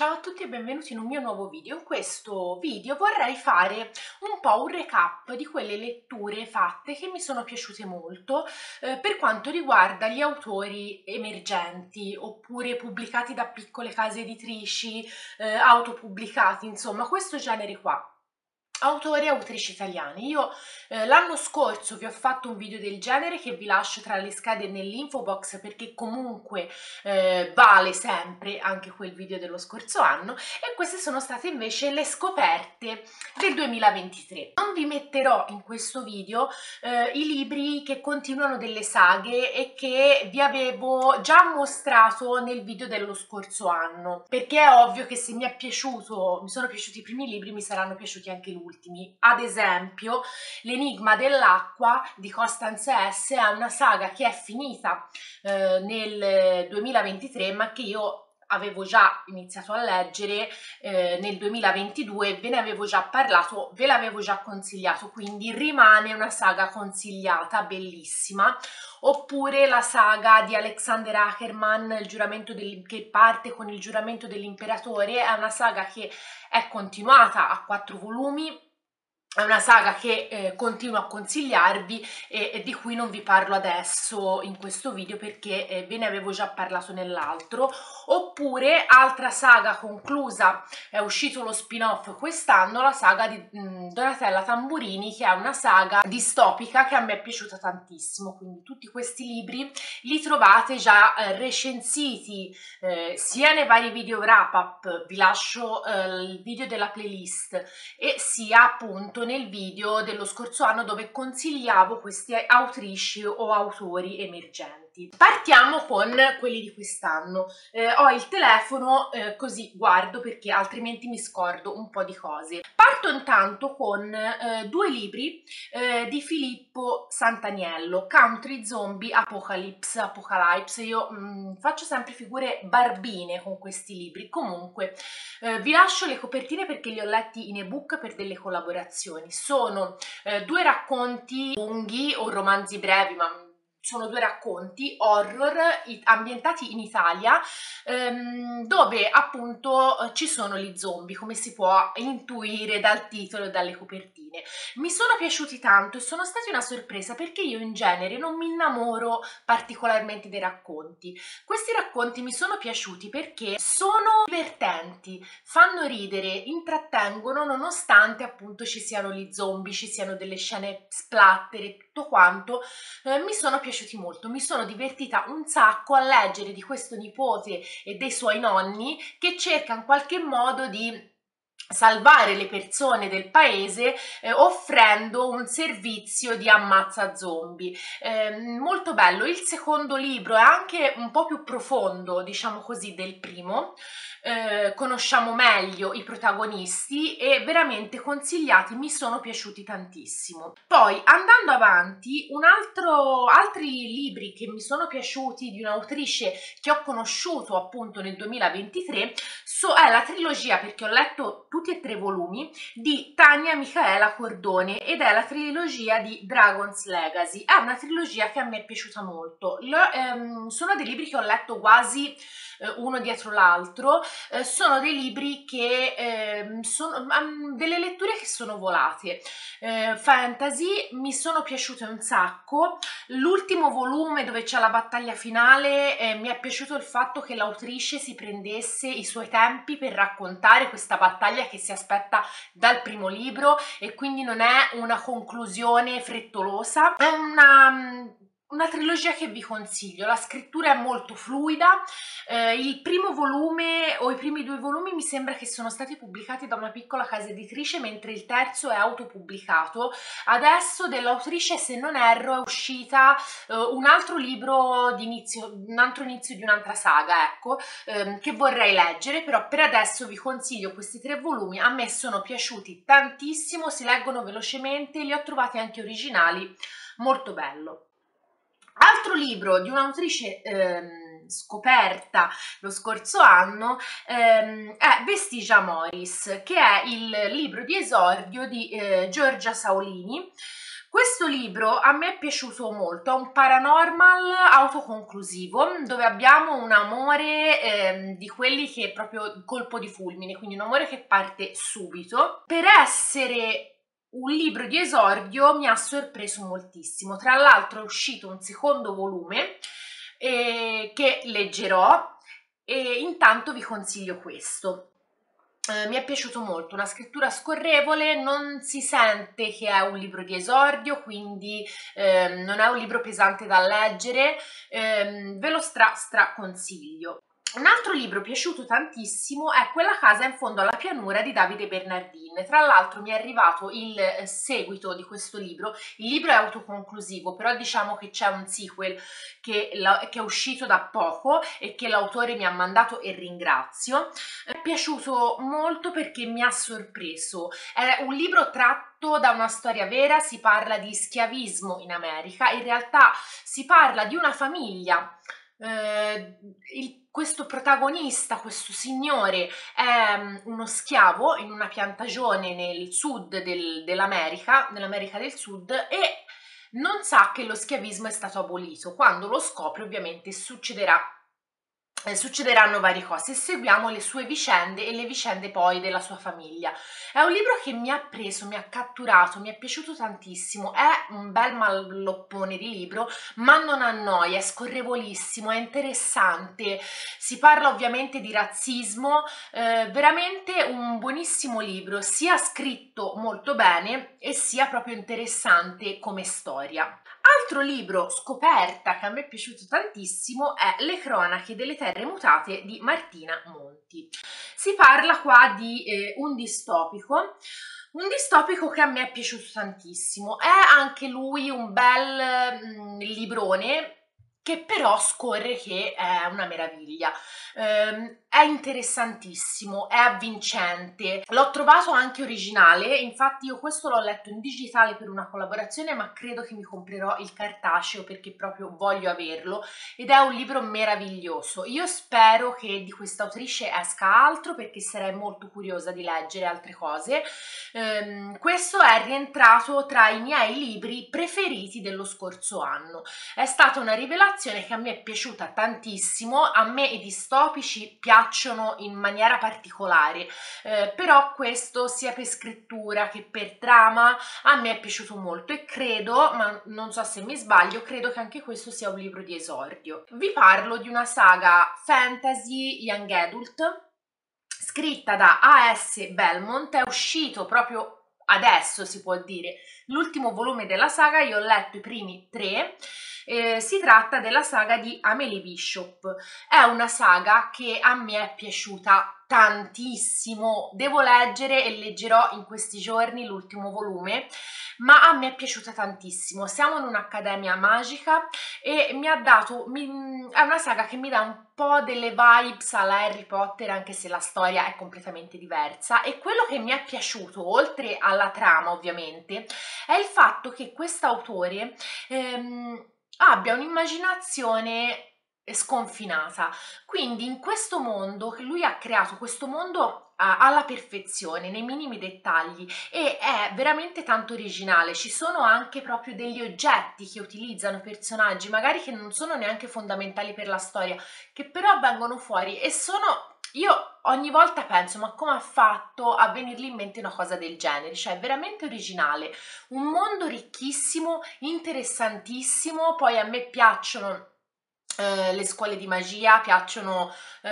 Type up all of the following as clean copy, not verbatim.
Ciao a tutti e benvenuti in un mio nuovo video. In questo video vorrei fare un po' un recap di quelle letture fatte che mi sono piaciute molto per quanto riguarda gli autori emergenti oppure pubblicati da piccole case editrici, autopubblicati, insomma questo genere qua. Autori e autrici italiani. Io l'anno scorso vi ho fatto un video del genere che vi lascio tra le schede nell'info box perché comunque vale sempre anche quel video dello scorso anno, e queste sono state invece le scoperte del 2023. Non vi metterò in questo video i libri che continuano delle saghe e che vi avevo già mostrato nel video dello scorso anno, perché è ovvio che se mi sono piaciuti i primi libri, mi saranno piaciuti anche gli ultimi. Ad esempio, L'enigma dell'acqua di Constance S. è una saga che è finita nel 2023, ma che io avevo già iniziato a leggere nel 2022, ve ne avevo già parlato, ve l'avevo già consigliato, quindi rimane una saga consigliata, bellissima. Oppure la saga di Alexander Akerman, che parte con il giuramento dell'imperatore, è una saga che è continuata a 4 volumi. È una saga che continuo a consigliarvi e di cui non vi parlo adesso in questo video perché ve ne avevo già parlato nell'altro. Oppure, altra saga conclusa, è uscito lo spin-off quest'anno, la saga di Donatella Tamburini, che è una saga distopica che a me è piaciuta tantissimo. Quindi tutti questi libri li trovate già recensiti sia nei vari video wrap-up, vi lascio il video della playlist, e sia appunto nel video dello scorso anno dove consigliavo queste autrici o autori emergenti. Partiamo con quelli di quest'anno. Ho il telefono così guardo perché altrimenti mi scordo un po' di cose. Parto intanto con 2 libri di Filippo Santaniello, Country Zombie Apocalypse. Io faccio sempre figure barbine con questi libri. Comunque vi lascio le copertine perché li ho letti in ebook per delle collaborazioni. Sono 2 racconti lunghi o romanzi brevi, ma sono 2 racconti horror ambientati in Italia, dove appunto ci sono gli zombie, come si può intuire dal titolo e dalle copertine. Mi sono piaciuti tanto e sono stati una sorpresa perché io in genere non mi innamoro particolarmente dei racconti. Questi racconti mi sono piaciuti perché sono divertenti, fanno ridere, intrattengono nonostante appunto ci siano gli zombie, ci siano delle scene splatter e tutto quanto. Mi sono piaciuti molto, mi sono divertita un sacco a leggere di questo nipote e dei suoi nonni che cerca in qualche modo di salvare le persone del paese offrendo un servizio di ammazza zombie. Molto bello. Il secondo libro è anche un po' più profondo, diciamo così, del primo. Conosciamo meglio i protagonisti e veramente consigliati, mi sono piaciuti tantissimo. Poi andando avanti, altri libri che mi sono piaciuti di un'autrice che ho conosciuto appunto nel 2023 è la trilogia, perché ho letto tutti e 3 volumi, di Tania Micaela Cordone, ed è la trilogia di Dragon's Legacy. È una trilogia che a me è piaciuta molto. Sono dei libri che ho letto quasi uno dietro l'altro. Sono dei libri che sono delle letture che sono volate. Fantasy, mi sono piaciute un sacco. L'ultimo volume dove c'è la battaglia finale, mi è piaciuto il fatto che l'autrice si prendesse i suoi tempi per raccontare questa battaglia che si aspetta dal primo libro e quindi non è una conclusione frettolosa. È una trilogia che vi consiglio, la scrittura è molto fluida. Il primo volume o i primi 2 volumi mi sembra che sono stati pubblicati da una piccola casa editrice, mentre il terzo è autopubblicato. Adesso dell'autrice, se non erro, è uscita un altro libro un altro inizio di un'altra saga, ecco, che vorrei leggere, però per adesso vi consiglio questi 3 volumi. A me sono piaciuti tantissimo, si leggono velocemente, li ho trovati anche originali, molto bello. Altro libro di un'autrice scoperta lo scorso anno è Vestigia Amoris, che è il libro di esordio di Giorgia Saolini, Questo libro a me è piaciuto molto, è un paranormal autoconclusivo dove abbiamo un amore di quelli che è proprio colpo di fulmine, quindi un amore che parte subito. Per essere un libro di esordio mi ha sorpreso moltissimo, tra l'altro è uscito un secondo volume che leggerò e intanto vi consiglio questo. Mi è piaciuto molto, una scrittura scorrevole, non si sente che è un libro di esordio, quindi non è un libro pesante da leggere, ve lo stra consiglio. Un altro libro piaciuto tantissimo è Quella casa in fondo alla pianura di Davide Bernardin. Tra l'altro mi è arrivato il seguito di questo libro. Il libro è autoconclusivo, però diciamo che c'è un sequel che è uscito da poco e che l'autore mi ha mandato e ringrazio. Mi è piaciuto molto perché mi ha sorpreso. È un libro tratto da una storia vera, si parla di schiavismo in America, in realtà si parla di una famiglia. Questo protagonista, questo signore è uno schiavo in una piantagione nel sud dell'America, nell'America del Sud, e non sa che lo schiavismo è stato abolito. Quando lo scopre ovviamente succederanno varie cose e seguiamo le sue vicende e le vicende poi della sua famiglia. È un libro che mi ha preso, mi ha catturato, mi è piaciuto tantissimo, è un bel malloppone di libro, ma non annoia, è scorrevolissimo, è interessante, si parla ovviamente di razzismo, veramente un buonissimo libro, sia scritto molto bene e sia proprio interessante come storia. Altro libro scoperta che a me è piaciuto tantissimo è Le cronache delle terre mutate di Martina Monti. Si parla qua di un distopico che a me è piaciuto tantissimo. È anche lui un bel librone che però scorre che è una meraviglia. È interessantissimo, è avvincente. L'ho trovato anche originale, infatti io questo l'ho letto in digitale per una collaborazione, ma credo che mi comprerò il cartaceo perché proprio voglio averlo, ed è un libro meraviglioso. Io spero che di questa autrice esca altro perché sarei molto curiosa di leggere altre cose. Questo è rientrato tra i miei libri preferiti dello scorso anno. È stata una rivelazione che a me è piaciuta tantissimo, a me i distopici piacciono in maniera particolare, però questo sia per scrittura che per trama a me è piaciuto molto e credo, ma non so se mi sbaglio, credo che anche questo sia un libro di esordio. Vi parlo di una saga fantasy young adult scritta da A.S. Belmont, è uscito proprio adesso, si può dire, l'ultimo volume della saga. Io ho letto i primi 3. Si tratta della saga di Amelie Bishop. È una saga che a me è piaciuta tantissimo, devo leggere e leggerò in questi giorni l'ultimo volume, ma a me è piaciuta tantissimo. Siamo in un'accademia magica e è una saga che mi dà un po' delle vibes alla Harry Potter, anche se la storia è completamente diversa, e quello che mi è piaciuto, oltre alla trama ovviamente, è il fatto che quest'autore abbia un'immaginazione sconfinata. Quindi in questo mondo che lui ha creato, questo mondo alla perfezione, nei minimi dettagli, e è veramente tanto originale. Ci sono anche proprio degli oggetti che utilizzano personaggi, magari che non sono neanche fondamentali per la storia, che però vengono fuori e io ogni volta penso, ma come ha fatto a venirgli in mente una cosa del genere? Cioè, è veramente originale, un mondo ricchissimo, interessantissimo. Poi a me piacciono le scuole di magia, piacciono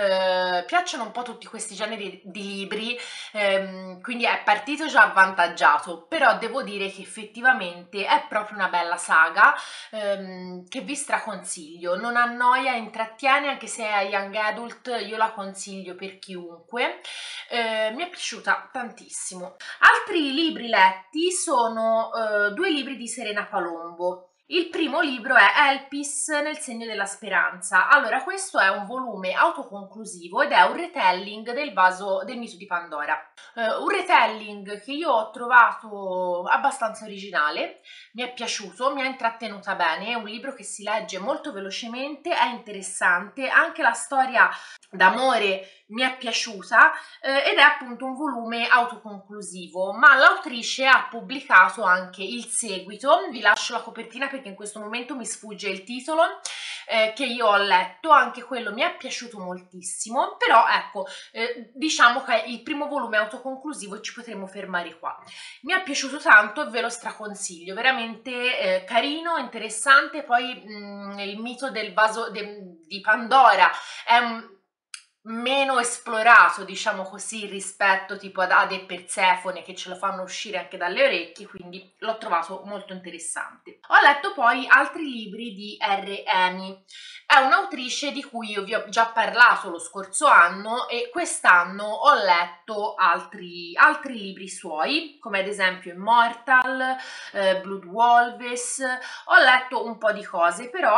un po' tutti questi generi di libri, quindi è partito già avvantaggiato, però devo dire che effettivamente è proprio una bella saga, che vi straconsiglio, non annoia, intrattiene, anche se è young adult io la consiglio per chiunque. Mi è piaciuta tantissimo. Altri libri letti sono 2 libri di Serena Palombo. Il primo libro è Elpis nel segno della speranza. Allora, questo è un volume autoconclusivo ed è un retelling del mito di Pandora. Un retelling che io ho trovato abbastanza originale, mi è piaciuto, mi ha intrattenuta bene, è un libro che si legge molto velocemente, è interessante, anche la storia d'amore mi è piaciuta ed è appunto un volume autoconclusivo, ma l'autrice ha pubblicato anche il seguito. Vi lascio la copertina perché in questo momento mi sfugge il titolo, che io ho letto, anche quello mi è piaciuto moltissimo, però ecco, diciamo che è il primo volume autoconclusivo e ci potremo fermare qua. Mi è piaciuto tanto e ve lo straconsiglio, veramente carino, interessante. Poi il mito del vaso di Pandora è meno esplorato, diciamo così, rispetto tipo ad Ade e Persefone, che ce lo fanno uscire anche dalle orecchie, quindi l'ho trovato molto interessante. Ho letto poi altri libri di R. Amy, è un'autrice di cui io vi ho già parlato lo scorso anno e quest'anno ho letto altri libri suoi, come ad esempio Immortal, Blood Wolves. Ho letto un po' di cose, però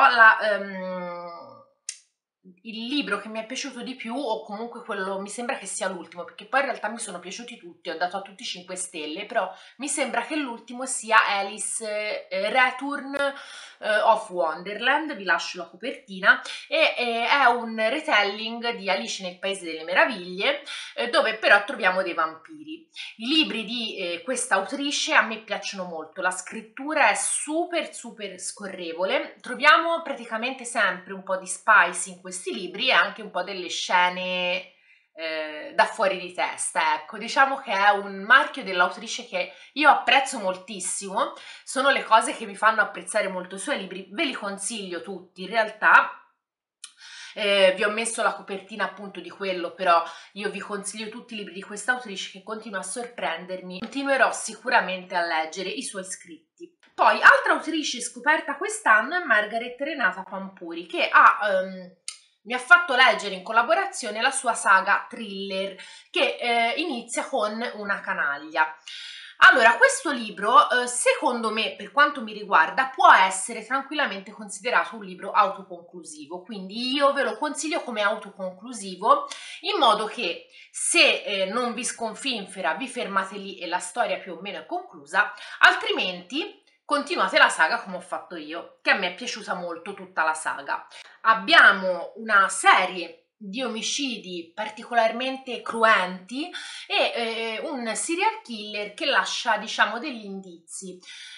il libro che mi è piaciuto di più, o comunque quello, mi sembra che sia l'ultimo, perché poi in realtà mi sono piaciuti tutti, ho dato a tutti 5 stelle, però mi sembra che l'ultimo sia Alice Return of Wonderland. Vi lascio la copertina, e è un retelling di Alice nel Paese delle Meraviglie, dove però troviamo dei vampiri. I libri di questa autrice a me piacciono molto, la scrittura è super scorrevole, troviamo praticamente sempre un po' di spice in questi libri e anche un po' delle scene da fuori di testa, ecco. Diciamo che è un marchio dell'autrice che io apprezzo moltissimo, sono le cose che mi fanno apprezzare molto i suoi libri, ve li consiglio tutti in realtà. Vi ho messo la copertina appunto di quello, però io vi consiglio tutti i libri di questa autrice che continua a sorprendermi, continuerò sicuramente a leggere i suoi scritti. Poi, altra autrice scoperta quest'anno è Margaret Renata Pampuri, che mi ha fatto leggere in collaborazione la sua saga thriller, che inizia con Una canaglia. Allora, questo libro, secondo me, per quanto mi riguarda, può essere tranquillamente considerato un libro autoconclusivo, quindi io ve lo consiglio come autoconclusivo, in modo che se non vi sconfinfera vi fermate lì e la storia più o meno è conclusa, altrimenti continuate la saga come ho fatto io, che a me è piaciuta molto tutta la saga. Abbiamo una serie di omicidi particolarmente cruenti e un serial killer che lascia, diciamo, degli indizi.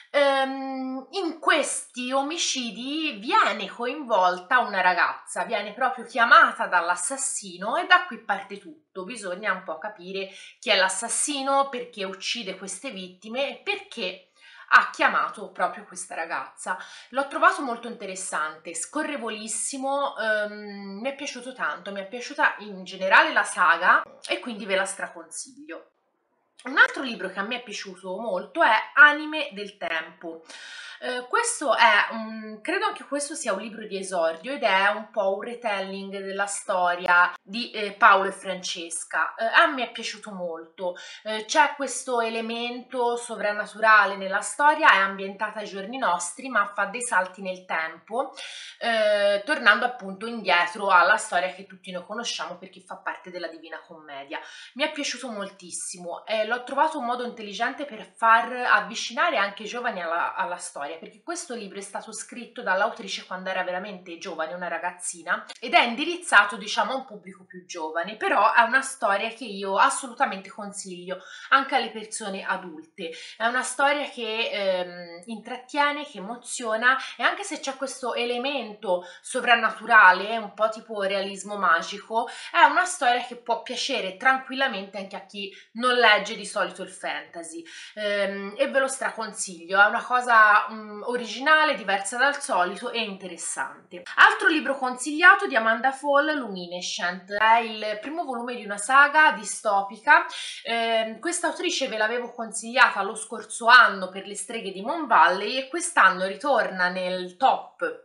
In questi omicidi viene coinvolta una ragazza, viene proprio chiamata dall'assassino e da qui parte tutto. Bisogna un po' capire chi è l'assassino, perché uccide queste vittime e perché ha chiamato proprio questa ragazza. L'ho trovato molto interessante, scorrevolissimo, mi è piaciuto tanto, mi è piaciuta in generale la saga e quindi ve la straconsiglio. Un altro libro che a me è piaciuto molto è Anime del Tempo. Questo è credo anche questo sia un libro di esordio ed è un po' un retelling della storia di Paolo e Francesca. A me è piaciuto molto, c'è questo elemento sovrannaturale nella storia, è ambientata ai giorni nostri ma fa dei salti nel tempo, tornando appunto indietro alla storia che tutti noi conosciamo perché fa parte della Divina Commedia. Mi è piaciuto moltissimo e l'ho trovato un modo intelligente per far avvicinare anche i giovani alla storia, perché questo libro è stato scritto dall'autrice quando era veramente giovane, una ragazzina, ed è indirizzato, diciamo, a un pubblico più giovane, però è una storia che io assolutamente consiglio anche alle persone adulte. È una storia che intrattiene, che emoziona, e anche se c'è questo elemento sovrannaturale, un po' tipo realismo magico, è una storia che può piacere tranquillamente anche a chi non legge di solito il fantasy, e ve lo straconsiglio, è una cosa originale, diversa dal solito e interessante. Altro libro consigliato di Amanda Fall, Luminescent, è il primo volume di una saga distopica. Questa autrice ve l'avevo consigliata lo scorso anno per Le streghe di Moon Valley e quest'anno ritorna nel top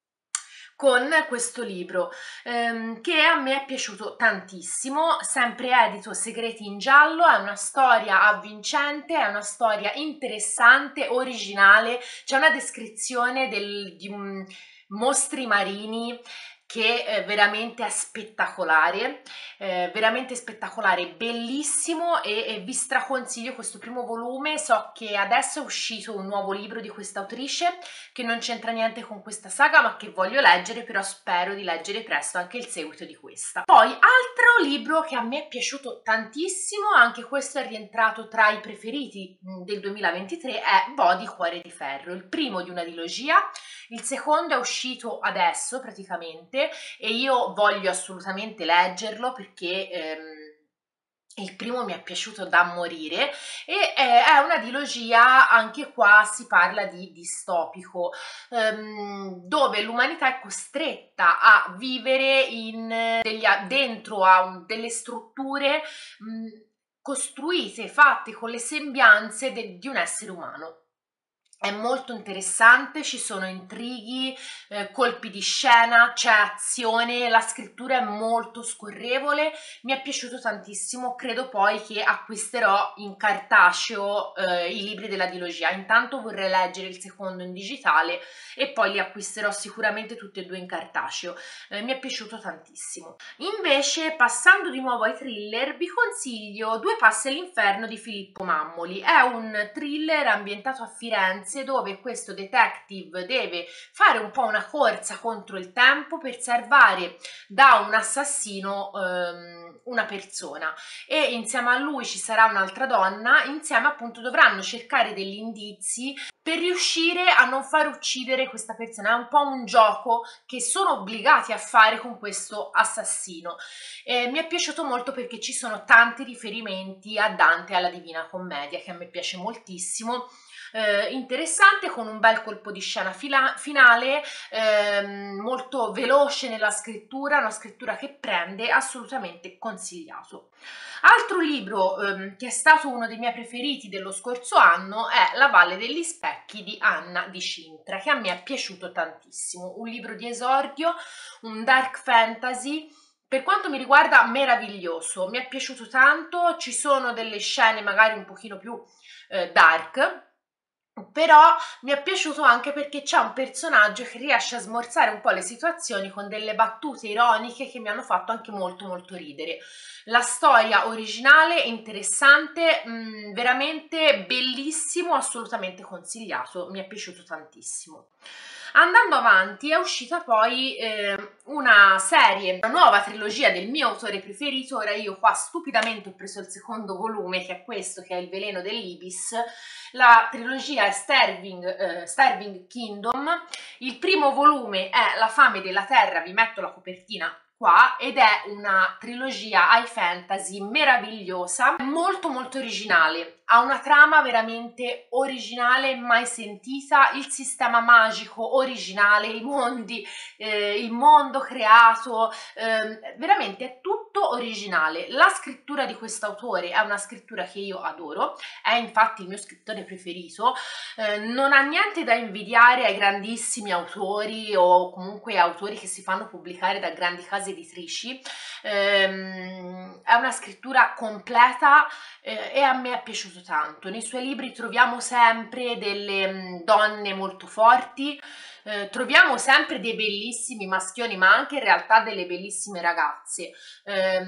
con questo libro, che a me è piaciuto tantissimo, sempre edito Segreti in giallo. È una storia avvincente, è una storia interessante, originale, c'è una descrizione di mostri marini che veramente è veramente spettacolare, bellissimo e vi straconsiglio questo primo volume. So che adesso è uscito un nuovo libro di questa autrice che non c'entra niente con questa saga ma che voglio leggere, però spero di leggere presto anche il seguito di questa. Poi altro libro che a me è piaciuto tantissimo, anche questo è rientrato tra i preferiti del 2023, è Bo di Cuore di Ferro, il primo di una trilogia. Il secondo è uscito adesso praticamente e io voglio assolutamente leggerlo perché il primo mi è piaciuto da morire e è una trilogia, anche qua si parla di distopico, dove l'umanità è costretta a vivere dentro a delle strutture costruite, fatte con le sembianze di un essere umano. È molto interessante, ci sono intrighi, colpi di scena, c'è azione, la scrittura è molto scorrevole, mi è piaciuto tantissimo, credo poi che acquisterò in cartaceo i libri della trilogia. Intanto vorrei leggere il secondo in digitale e poi li acquisterò sicuramente tutti e due in cartaceo. Mi è piaciuto tantissimo. Invece, passando di nuovo ai thriller, vi consiglio Due passi all'inferno di Filippo Mammoli. È un thriller ambientato a Firenze dove questo detective deve fare un po' una corsa contro il tempo per salvare da un assassino una persona, e insieme a lui ci sarà un'altra donna, insieme appunto dovranno cercare degli indizi per riuscire a non far uccidere questa persona. È un po' un gioco che sono obbligati a fare con questo assassino. Mi è piaciuto molto perché ci sono tanti riferimenti a Dante e alla Divina Commedia, che a me piace moltissimo. Interessante, con un bel colpo di scena finale, molto veloce nella scrittura, una scrittura che prende, assolutamente consigliato. Altro libro che è stato uno dei miei preferiti dello scorso anno è La Valle degli Specchi di Anna di Cintra, che a me è piaciuto tantissimo, un libro di esordio, un dark fantasy. Per quanto mi riguarda meraviglioso, mi è piaciuto tanto, ci sono delle scene magari un pochino più dark, però mi è piaciuto anche perché c'è un personaggio che riesce a smorzare un po' le situazioni con delle battute ironiche che mi hanno fatto anche molto molto ridere. La storia originale, interessante, veramente bellissimo, assolutamente consigliato, mi è piaciuto tantissimo. Andando avanti è uscita poi una serie, una nuova trilogia del mio autore preferito. Ora io qua stupidamente ho preso il secondo volume, che è questo, che è Il veleno dell'Ibis. La trilogia è Starving Kingdom. Il primo volume è La fame della terra, vi metto la copertina qua, ed è una trilogia high fantasy meravigliosa, molto molto originale, ha una trama veramente originale, mai sentita, il sistema magico originale, i mondi, il mondo creato, veramente è tutto originale. La scrittura di quest'autore è una scrittura che io adoro, è infatti il mio scrittore preferito, non ha niente da invidiare ai grandissimi autori o comunque autori che si fanno pubblicare da grandi case editrici. È una scrittura completa e a me è piaciuto tanto. Nei suoi libri troviamo sempre delle donne molto forti, troviamo sempre dei bellissimi maschioni, ma anche in realtà delle bellissime ragazze. È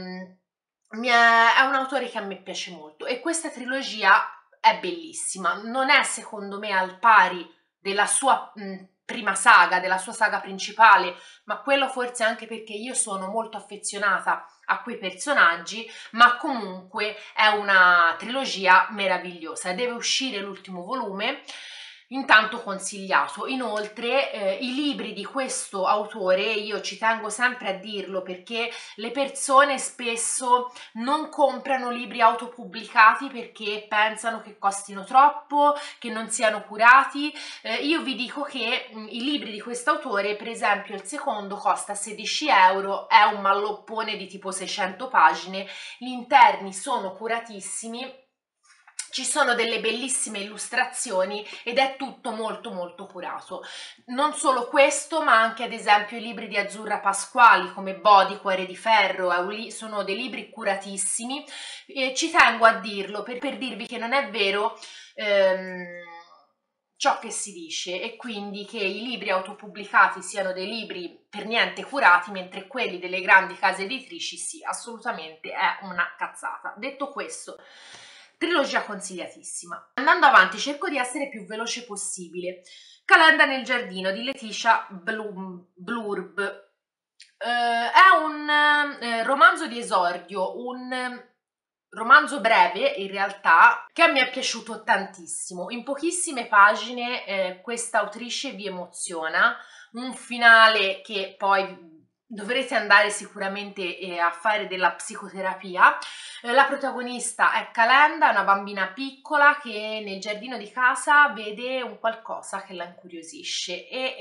un autore che a me piace molto e questa trilogia è bellissima, non è secondo me al pari della sua prima saga, della sua saga principale, ma quello forse anche perché io sono molto affezionata a quei personaggi, ma comunque è una trilogia meravigliosa. Deve uscire l'ultimo volume, intanto consigliato. Inoltre i libri di questo autore, io ci tengo sempre a dirlo perché le persone spesso non comprano libri autopubblicati perché pensano che costino troppo, che non siano curati. Io vi dico che i libri di questo autore, per esempio il secondo costa 16 euro, è un malloppone di tipo 600 pagine, gli interni sono curatissimi, ci sono delle bellissime illustrazioni ed è tutto molto molto curato. Non solo questo, ma anche ad esempio i libri di Azzurra Pasquali come Bo di Cuore di Ferro, sono dei libri curatissimi, e ci tengo a dirlo per dirvi che non è vero ciò che si dice, e quindi che i libri autopubblicati siano dei libri per niente curati, mentre quelli delle grandi case editrici sì, assolutamente è una cazzata. Detto questo, trilogia consigliatissima. Andando avanti, cerco di essere più veloce possibile. Calenda nel giardino di Letitia Blurb. È un romanzo di esordio, un romanzo breve in realtà, che mi è piaciuto tantissimo. In pochissime pagine questa autrice vi emoziona, un finale che poi dovrete andare sicuramente a fare della psicoterapia. La protagonista è Calenda, una bambina piccola che nel giardino di casa vede un qualcosa che la incuriosisce e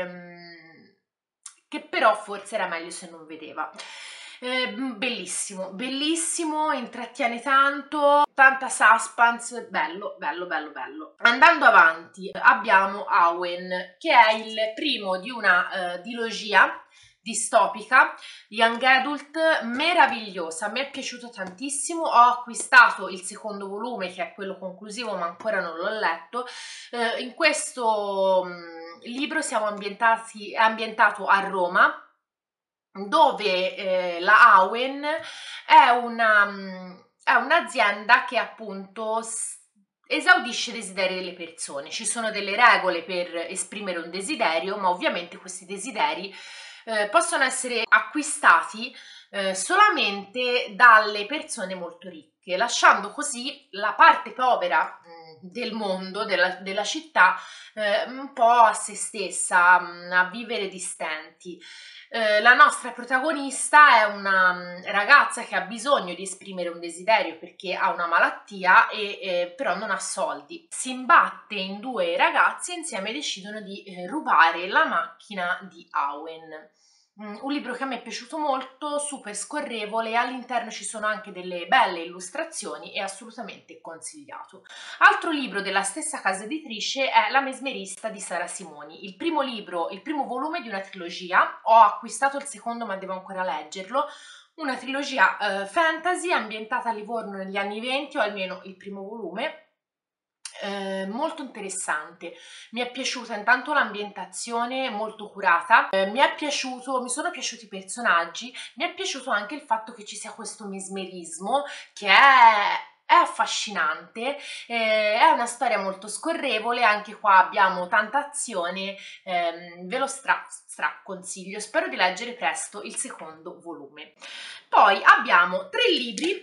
che però forse era meglio se non vedeva. Bellissimo, bellissimo, intrattiene tanto, tanta suspense, bello, bello, bello, bello. Andando avanti abbiamo Awen, che è il primo di una dilogia distopica, young adult, meravigliosa, mi è piaciuto tantissimo. Ho acquistato il secondo volume, che è quello conclusivo, ma ancora non l'ho letto. In questo libro è ambientato a Roma, dove la Awen è un'azienda che appunto esaudisce i desideri delle persone. Ci sono delle regole per esprimere un desiderio, ma ovviamente questi desideri possono essere acquistati solamente dalle persone molto ricche, lasciando così la parte povera del mondo, della città, un po' a se stessa, a vivere di stenti. La nostra protagonista è una ragazza che ha bisogno di esprimere un desiderio perché ha una malattia e però non ha soldi. Si imbatte in due ragazzi e insieme decidono di rubare la macchina di Awen. Un libro che a me è piaciuto molto, super scorrevole, all'interno ci sono anche delle belle illustrazioni e assolutamente consigliato. Altro libro della stessa casa editrice è La mesmerista di Sara Simoni, il primo libro, il primo volume di una trilogia. Ho acquistato il secondo ma devo ancora leggerlo. Una trilogia fantasy ambientata a Livorno negli anni 20, o almeno il primo volume. Molto interessante, mi è piaciuta intanto l'ambientazione molto curata, mi sono piaciuti i personaggi, mi è piaciuto anche il fatto che ci sia questo mesmerismo che è affascinante, è una storia molto scorrevole, anche qua abbiamo tanta azione, ve lo stra consiglio, spero di leggere presto il secondo volume. Poi abbiamo 3 libri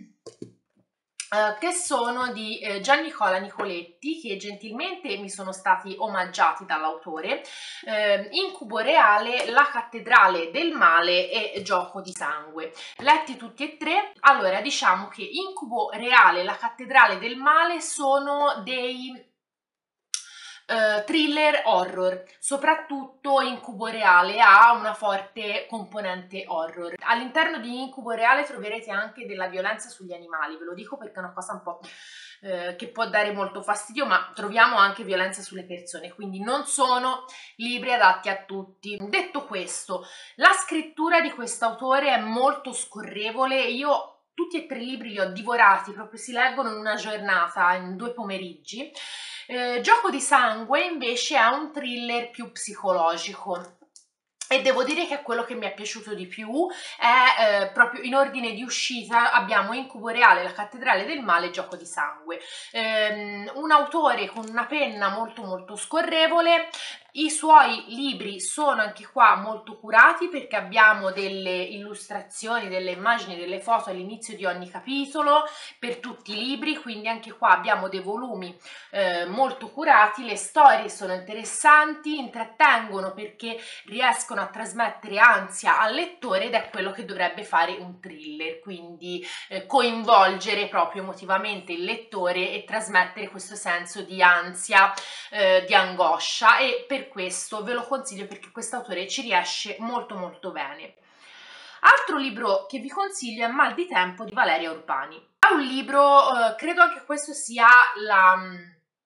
che sono di Giannicola Nicoletti, che gentilmente mi sono stati omaggiati dall'autore. Incubo reale, La cattedrale del male e Gioco di sangue. Letti tutti e 3. Allora, diciamo che Incubo reale e La cattedrale del male sono dei thriller horror, soprattutto Incubo reale ha una forte componente horror. All'interno di Incubo reale troverete anche della violenza sugli animali, ve lo dico perché è una cosa un po' che può dare molto fastidio, ma troviamo anche violenza sulle persone, quindi non sono libri adatti a tutti. Detto questo, la scrittura di quest'autore è molto scorrevole, io tutti e 3 i libri li ho divorati, proprio si leggono in una giornata, in 2 pomeriggi. Gioco di sangue invece è un thriller più psicologico e devo dire che è quello che mi è piaciuto di più. È proprio in ordine di uscita abbiamo Incubo reale, La cattedrale del male e Gioco di sangue. Un autore con una penna molto molto scorrevole. I suoi libri sono anche qua molto curati perché abbiamo delle illustrazioni, delle immagini, delle foto all'inizio di ogni capitolo per tutti i libri, quindi anche qua abbiamo dei volumi molto curati. Le storie sono interessanti, intrattengono perché riescono a trasmettere ansia al lettore ed è quello che dovrebbe fare un thriller, quindi coinvolgere proprio emotivamente il lettore e trasmettere questo senso di ansia, di angoscia, e per questo ve lo consiglio perché quest'autore ci riesce molto molto bene. Altro libro che vi consiglio è Mal di tempo di Valeria Urbani. È un libro, credo anche questo sia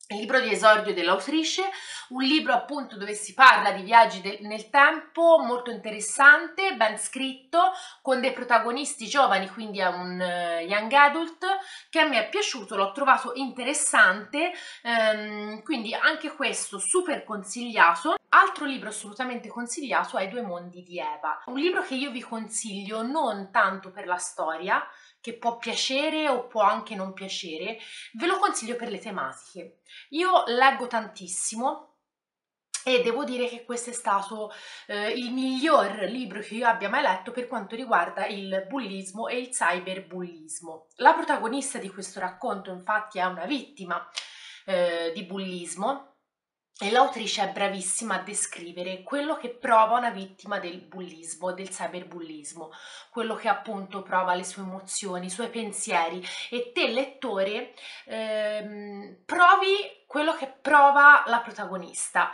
il libro di esordio dell'autrice, un libro appunto dove si parla di viaggi nel tempo, molto interessante, ben scritto, con dei protagonisti giovani, quindi è un young adult che a me è piaciuto, l'ho trovato interessante, quindi anche questo super consigliato. Altro libro assolutamente consigliato è I due mondi di Eva, un libro che io vi consiglio non tanto per la storia, che può piacere o può anche non piacere, ve lo consiglio per le tematiche. Io leggo tantissimo e devo dire che questo è stato il miglior libro che io abbia mai letto per quanto riguarda il bullismo e il cyberbullismo. La protagonista di questo racconto infatti è una vittima di bullismo e l'autrice è bravissima a descrivere quello che prova una vittima del bullismo, del cyberbullismo, quello che appunto prova le sue emozioni, i suoi pensieri, e te lettore provi quello che prova la protagonista.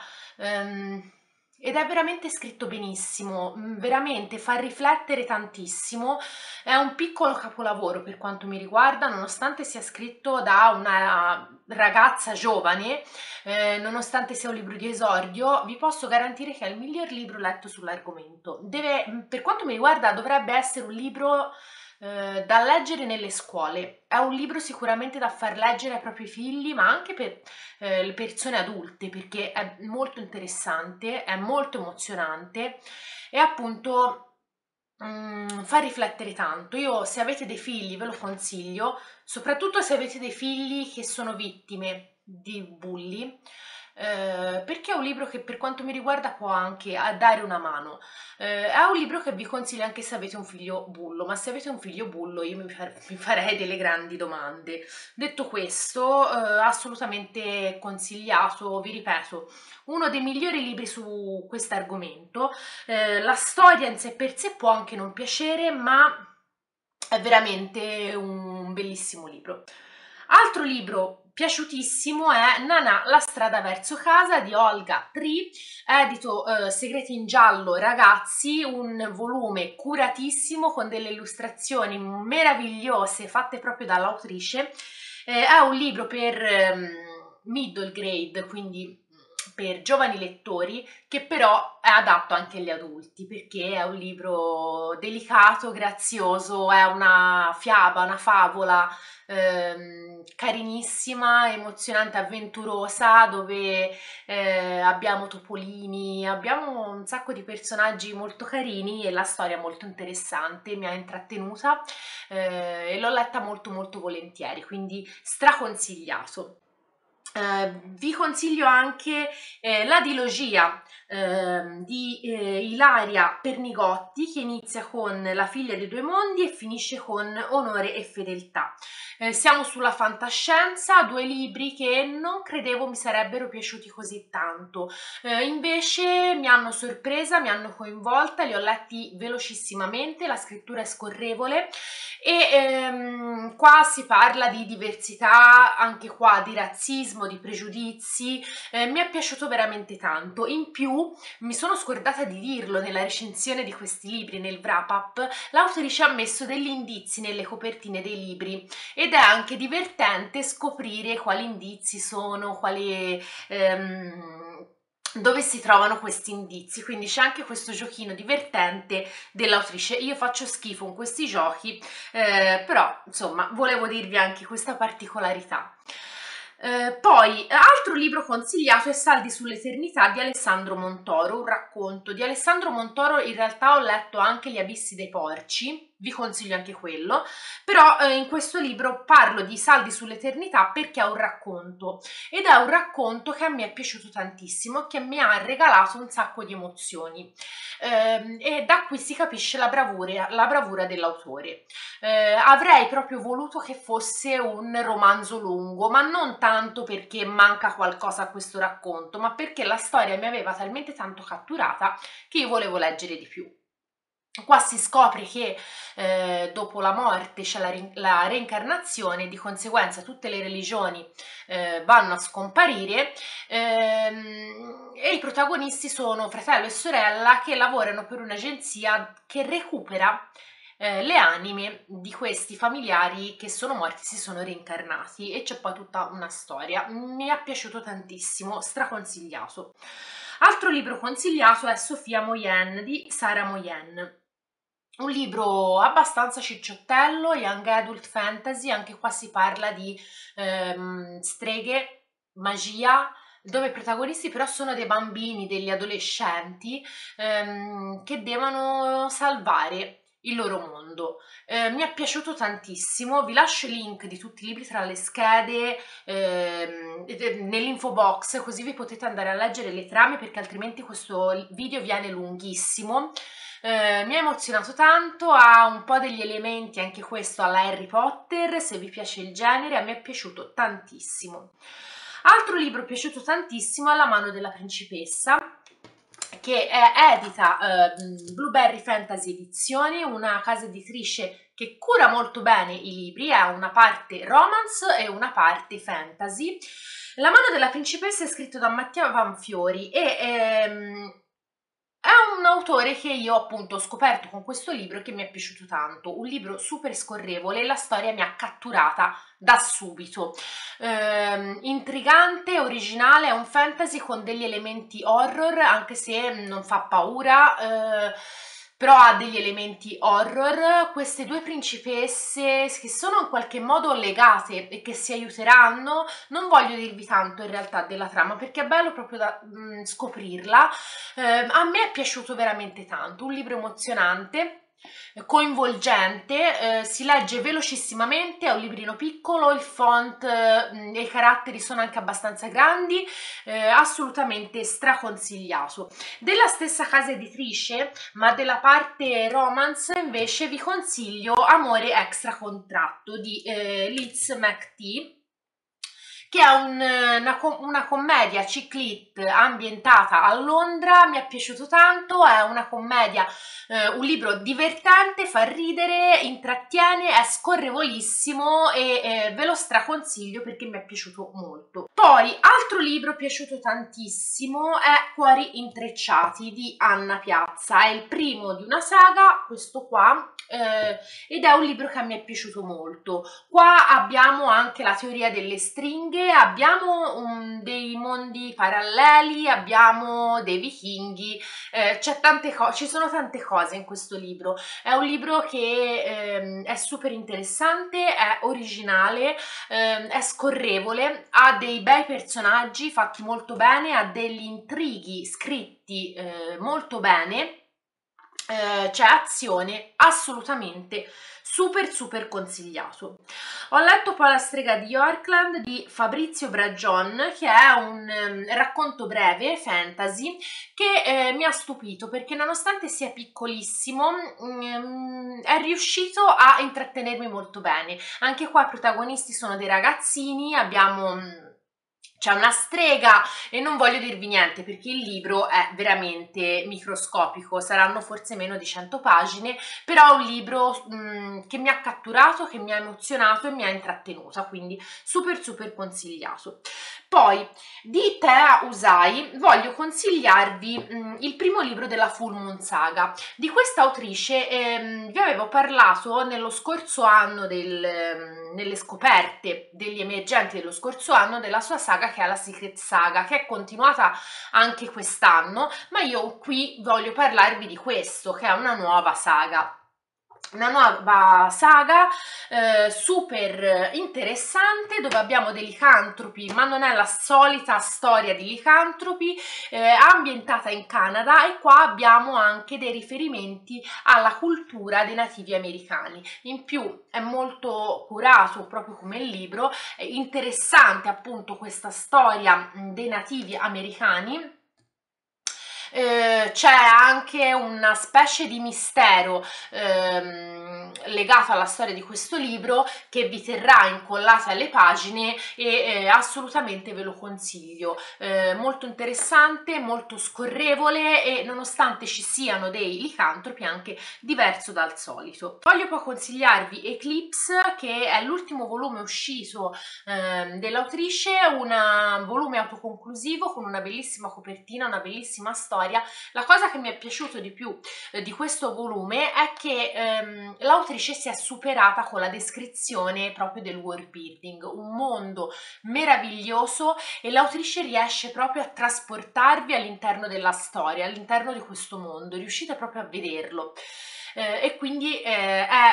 Ed è veramente scritto benissimo, veramente fa riflettere tantissimo, è un piccolo capolavoro per quanto mi riguarda, nonostante sia scritto da una ragazza giovane, nonostante sia un libro di esordio, vi posso garantire che è il miglior libro letto sull'argomento. Per quanto mi riguarda, dovrebbe essere un libro da leggere nelle scuole. È un libro sicuramente da far leggere ai propri figli, ma anche per le persone adulte, perché è molto interessante, è molto emozionante e appunto fa riflettere tanto. Io, se avete dei figli, ve lo consiglio, soprattutto se avete dei figli che sono vittime di bulli, perché è un libro che per quanto mi riguarda può anche dare una mano. È un libro che vi consiglio anche se avete un figlio bullo, ma se avete un figlio bullo io mi farei delle grandi domande. Detto questo, assolutamente consigliato, vi ripeto, uno dei migliori libri su questo argomento. La storia in sé per sé può anche non piacere, ma è veramente un bellissimo libro. Altro libro piaciutissimo è Nanà, la strada verso casa di Olga Tree, edito Segreti in giallo ragazzi, un volume curatissimo con delle illustrazioni meravigliose fatte proprio dall'autrice. È un libro per middle grade, quindi per giovani lettori, che però è adatto anche agli adulti, perché è un libro delicato, grazioso, è una fiaba, una favola carinissima, emozionante, avventurosa, dove abbiamo topolini, abbiamo un sacco di personaggi molto carini e la storia è molto interessante, mi ha intrattenuta e l'ho letta molto molto volentieri, quindi straconsigliato. Vi consiglio anche La dilogia di Ilaria Pernigotti, che inizia con La figlia dei due mondi e finisce con Onore e fedeltà. Siamo sulla fantascienza, due libri che non credevo mi sarebbero piaciuti così tanto, invece mi hanno sorpresa, mi hanno coinvolta, li ho letti velocissimamente, la scrittura è scorrevole e qua si parla di diversità, anche qua di razzismo, di pregiudizi, mi è piaciuto veramente tanto. In più, mi sono scordata di dirlo nella recensione di questi libri, nel wrap-up, l'autrice ha messo degli indizi nelle copertine dei libri ed è anche divertente scoprire quali indizi sono, dove si trovano questi indizi, quindi c'è anche questo giochino divertente dell'autrice. Io faccio schifo in questi giochi, però insomma volevo dirvi anche questa particolarità. Poi, altro libro consigliato è Saldi sull'eternità di Alessandro Montoro, un racconto. Di Alessandro Montoro in realtà ho letto anche Gli abissi dei porci, vi consiglio anche quello, però in questo libro parlo di Saldi sull'eternità perché è un racconto, ed è un racconto che a me è piaciuto tantissimo, che mi ha regalato un sacco di emozioni, e da qui si capisce la bravura dell'autore. Avrei proprio voluto che fosse un romanzo lungo, ma non tanto perché manca qualcosa a questo racconto, ma perché la storia mi aveva talmente tanto catturata che io volevo leggere di più. Qua si scopre che dopo la morte c'è la reincarnazione, di conseguenza tutte le religioni vanno a scomparire, e i protagonisti sono fratello e sorella che lavorano per un'agenzia che recupera le anime di questi familiari che sono morti, si sono reincarnati, e c'è poi tutta una storia. Mi è piaciuto tantissimo, straconsigliato. Altro libro consigliato è Sofia Moyen di Sara Moyen. Un libro abbastanza cicciottello, young adult fantasy, anche qua si parla di streghe, magia, dove i protagonisti però sono dei bambini, degli adolescenti che devono salvare il loro mondo. Mi è piaciuto tantissimo, vi lascio i link di tutti i libri tra le schede nell'info box, così vi potete andare a leggere le trame, perché altrimenti questo video viene lunghissimo. Mi ha emozionato tanto, ha un po' degli elementi anche questo alla Harry Potter, se vi piace il genere, a me è piaciuto tantissimo. Altro libro piaciuto tantissimo è La mano della principessa, che è edita Blueberry Fantasy Edizioni, una casa editrice che cura molto bene i libri, ha una parte romance e una parte fantasy. La mano della principessa è scritto da Mattia Vanfiori e è un autore che io appunto ho scoperto con questo libro e che mi è piaciuto tanto, un libro super scorrevole, la storia mi ha catturata da subito. Intrigante, originale, è un fantasy con degli elementi horror, anche se non fa paura, però ha degli elementi horror. Queste due principesse che sono in qualche modo legate e che si aiuteranno, non voglio dirvi tanto in realtà della trama, perché è bello proprio da scoprirla. A me è piaciuto veramente tanto, un libro emozionante, coinvolgente, si legge velocissimamente, è un librino piccolo, il font e i caratteri sono anche abbastanza grandi, assolutamente straconsigliato. Della stessa casa editrice, ma della parte romance, invece vi consiglio Amore extra contratto di Liz McTee, che è una commedia chick lit ambientata a Londra. Mi è piaciuto tanto, è una commedia, un libro divertente, fa ridere, intrattiene, è scorrevolissimo e ve lo straconsiglio perché mi è piaciuto molto. Poi, altro libro piaciuto tantissimo è Cuori intrecciati di Anna Piazza, è il primo di una saga, questo qua, ed è un libro che a me è piaciuto molto. Qua abbiamo anche la teoria delle stringhe, abbiamo dei mondi paralleli, abbiamo dei vichinghi, ci sono tante cose in questo libro. È un libro che è super interessante, è originale, è scorrevole, ha dei bei personaggi fatti molto bene, ha degli intrighi scritti molto bene. C'è azione, assolutamente super consigliato. Ho letto poi La strega di Yorkland di Fabrizio Bragion, che è un racconto breve fantasy che mi ha stupito, perché nonostante sia piccolissimo è riuscito a intrattenermi molto bene. Anche qua i protagonisti sono dei ragazzini, c'è una strega e non voglio dirvi niente perché il libro è veramente microscopico, saranno forse meno di 100 pagine, però è un libro che mi ha catturato, che mi ha emozionato e mi ha intrattenuta, quindi super consigliato. Poi di Tea Usai voglio consigliarvi il primo libro della Full Moon Saga. Di questa autrice vi avevo parlato nello scorso anno, nelle scoperte degli emergenti dello scorso anno, della sua saga che è la Secret Saga, che è continuata anche quest'anno, ma io qui voglio parlarvi di questo, che è una nuova saga. Una nuova saga super interessante, dove abbiamo dei licantropi, ma non è la solita storia di licantropi, ambientata in Canada, e qua abbiamo anche dei riferimenti alla cultura dei nativi americani. In più è molto curato, proprio come il libro, è interessante appunto questa storia dei nativi americani. C'è anche una specie di mistero legato alla storia di questo libro che vi terrà incollate alle pagine e assolutamente ve lo consiglio. Molto interessante, molto scorrevole e nonostante ci siano dei licantropi anche diverso dal solito. Voglio poi consigliarvi Eclipse, che è l'ultimo volume uscito dell'autrice, un volume autoconclusivo con una bellissima copertina, una bellissima storia. La cosa che mi è piaciuto di più di questo volume è che l'autrice si è superata con la descrizione proprio del world building, un mondo meraviglioso, e l'autrice riesce proprio a trasportarvi all'interno della storia, all'interno di questo mondo, riuscite proprio a vederlo e quindi è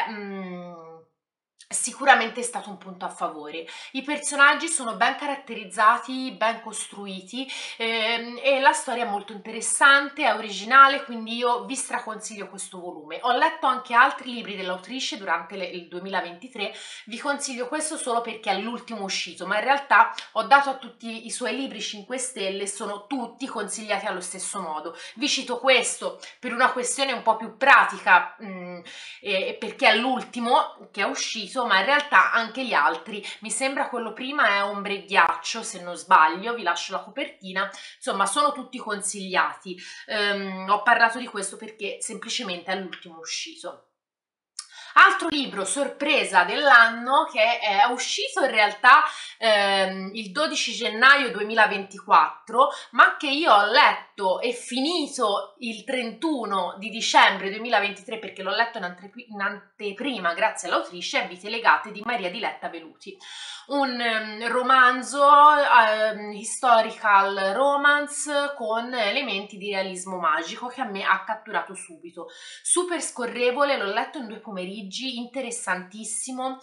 sicuramente stato un punto a favore. I personaggi sono ben caratterizzati, ben costruiti e la storia è molto interessante, è originale, quindi io vi straconsiglio questo volume. Ho letto anche altri libri dell'autrice durante il 2023, vi consiglio questo solo perché è l'ultimo uscito, ma in realtà ho dato a tutti i suoi libri 5 stelle, sono tutti consigliati allo stesso modo. Vi cito questo per una questione un po' più pratica, perché è l'ultimo che è uscito, ma in realtà anche gli altri, mi sembra quello prima è Ombre e Ghiaccio se non sbaglio, vi lascio la copertina, insomma sono tutti consigliati. Ho parlato di questo perché semplicemente è l'ultimo uscito. Altro libro sorpresa dell'anno che è uscito in realtà il 12 gennaio 2024, ma che io ho letto e finito il 31 di dicembre 2023 perché l'ho letto in anteprima grazie all'autrice, è Vite legate di Maria Diletta Veluti. Un romanzo, historical romance con elementi di realismo magico che a me ha catturato subito. Super scorrevole, l'ho letto in 2 pomeriggi, interessantissimo.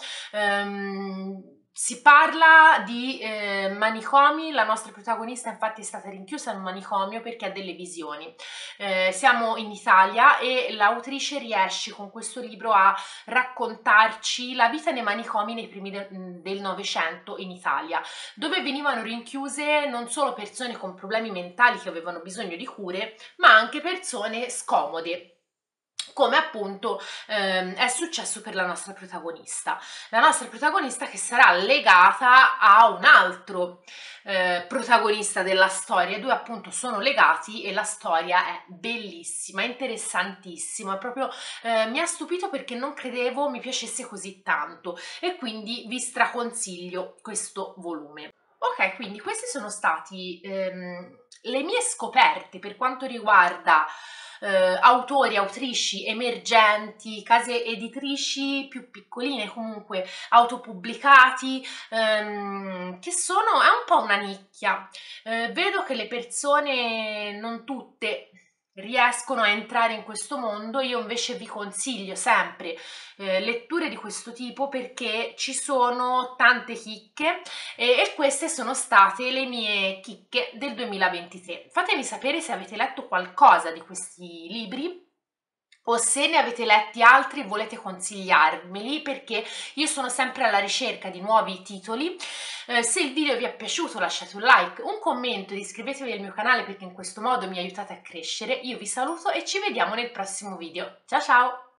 Si parla di manicomi, la nostra protagonista infatti è stata rinchiusa in un manicomio perché ha delle visioni. Siamo in Italia e l'autrice riesce con questo libro a raccontarci la vita nei manicomi nei primi del Novecento in Italia, dove venivano rinchiuse non solo persone con problemi mentali che avevano bisogno di cure, ma anche persone scomode, come appunto è successo per la nostra protagonista che sarà legata a un altro protagonista della storia. I due appunto sono legati e la storia è bellissima, interessantissima, proprio mi ha stupito perché non credevo mi piacesse così tanto e quindi vi straconsiglio questo volume. Ok, quindi queste sono stati le mie scoperte per quanto riguarda autori, autrici emergenti, case editrici più piccoline, comunque autopubblicati, che sono, è un po' una nicchia. Vedo che le persone, non tutte, riescono a entrare in questo mondo. Io invece vi consiglio sempre letture di questo tipo perché ci sono tante chicche e queste sono state le mie chicche del 2023. Fatemi sapere se avete letto qualcosa di questi libri o se ne avete letti altri e volete consigliarmeli, perché io sono sempre alla ricerca di nuovi titoli. Se il video vi è piaciuto lasciate un like, un commento ed iscrivetevi al mio canale perché in questo modo mi aiutate a crescere. Io vi saluto e ci vediamo nel prossimo video. Ciao ciao!